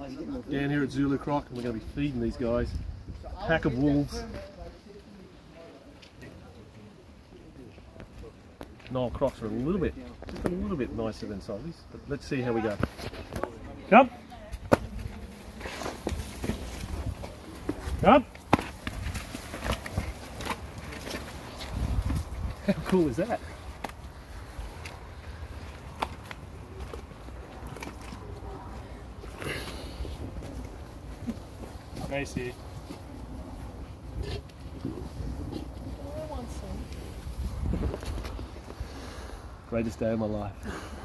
Down here at Zulucroc, and we're going to be feeding these guys. Pack of wolves. Nile Crocs are just a little bit nicer than Solies, but let's see how we go. Come! Come! How cool is that? Nice here. Greatest day of my life.